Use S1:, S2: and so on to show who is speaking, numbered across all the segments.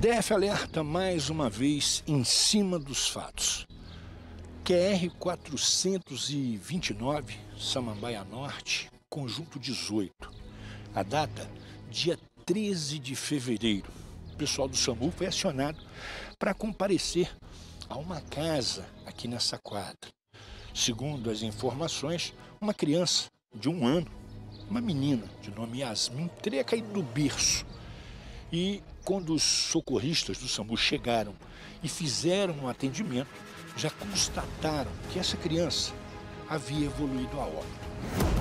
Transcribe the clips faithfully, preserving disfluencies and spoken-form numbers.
S1: D F alerta mais uma vez em cima dos fatos. Q R quatrocentos e vinte e nove, Samambaia Norte, conjunto dezoito. A data, dia treze de fevereiro. O pessoal do SAMU foi acionado para comparecer a uma casa aqui nessa quadra. Segundo as informações, uma criança de um ano, uma menina de nome Yasmin, teria caído do berço. E quando os socorristas do SAMU chegaram e fizeram um atendimento, já constataram que essa criança havia evoluído a óbito.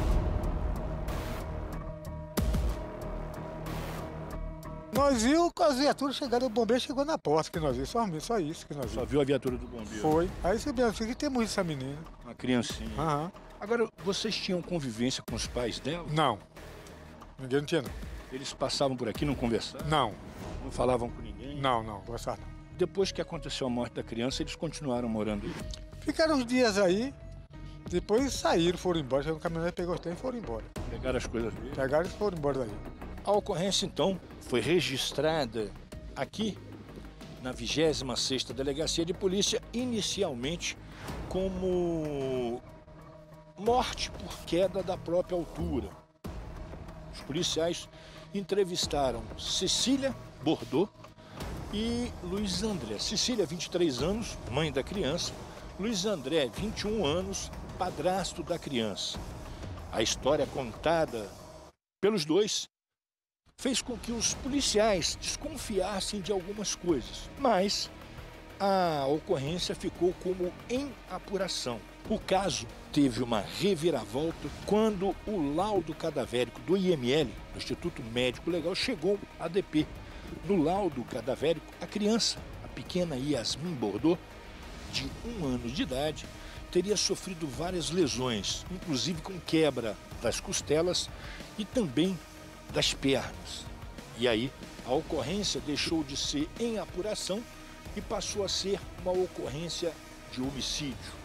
S2: Nós vimos com as viaturas chegando, o bombeiro chegou na porta que nós vimos, só, só isso que nós vimos.
S1: Só viu a viatura do bombeiro?
S2: Foi. Aí você pensa que temos essa menina.
S1: Uma criancinha.
S2: Aham.
S1: Agora, vocês tinham convivência com os pais dela?
S2: Não. Ninguém não tinha, não.
S1: Eles passavam por aqui, não conversavam?
S2: Não.
S1: Não falavam com ninguém?
S2: Não, não, conversavam não.
S1: Depois que aconteceu a morte da criança, eles continuaram morando aí?
S2: Ficaram uns dias aí, depois saíram, foram embora. Chegou um caminhonete, pegou os trem e foram embora.
S1: Pegaram as coisas dele?
S2: Pegaram e foram embora daí.
S1: A ocorrência, então, foi registrada aqui na vigésima sexta Delegacia de Polícia, inicialmente como morte por queda da própria altura. Os policiais entrevistaram Cecília Bordeaux e Luiz André. Cecília, vinte e três anos, mãe da criança. Luiz André, vinte e um anos, padrasto da criança. A história contada pelos dois fez com que os policiais desconfiassem de algumas coisas, mas a ocorrência ficou como em apuração. O caso teve uma reviravolta quando o laudo cadavérico do I M L, do Instituto Médico Legal, chegou à D P. No laudo cadavérico, a criança, a pequena Yasmin Bordeaux, de um ano de idade, teria sofrido várias lesões, inclusive com quebra das costelas e também das pernas. E aí, a ocorrência deixou de ser em apuração e passou a ser uma ocorrência de homicídio.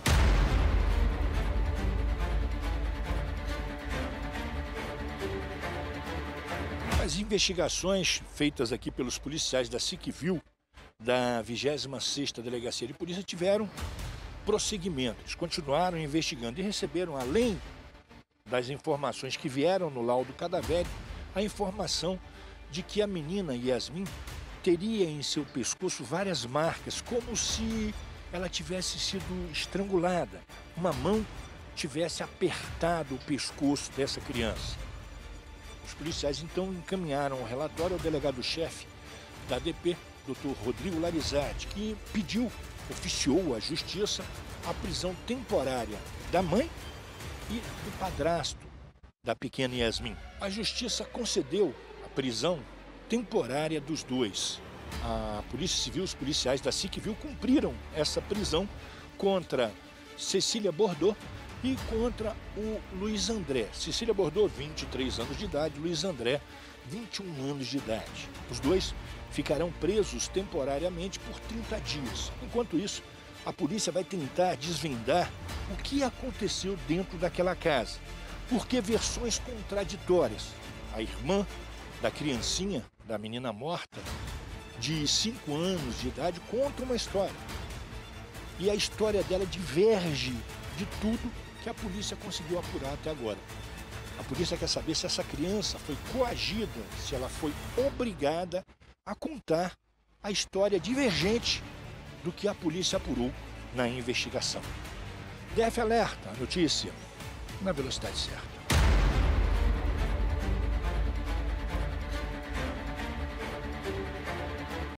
S1: As investigações feitas aqui pelos policiais da SICVIL, da vigésima sexta Delegacia de Polícia, tiveram prosseguimento. Eles continuaram investigando e receberam, além das informações que vieram no laudo cadavérico, a informação de que a menina Yasmin teria em seu pescoço várias marcas, como se ela tivesse sido estrangulada. Uma mão tivesse apertado o pescoço dessa criança. Os policiais então encaminharam o relatório ao delegado-chefe da D P, doutor Rodrigo Larizade, que pediu, oficiou à justiça, a prisão temporária da mãe e do padrasto da pequena Yasmin. A justiça concedeu a prisão temporária dos dois. A Polícia Civil, os policiais da SICVIL cumpriram essa prisão contra Cecília Bordeaux e contra o Luiz André. Cecília Bordeaux, vinte e três anos de idade, Luiz André, vinte e um anos de idade. Os dois ficarão presos temporariamente por trinta dias. Enquanto isso, a polícia vai tentar desvendar o que aconteceu dentro daquela casa. Porque versões contraditórias. A irmã da criancinha, da menina morta, de cinco anos de idade, conta uma história. E a história dela diverge de tudo que a polícia conseguiu apurar até agora. A polícia quer saber se essa criança foi coagida, se ela foi obrigada a contar a história divergente do que a polícia apurou na investigação. D F alerta, a notícia na velocidade certa.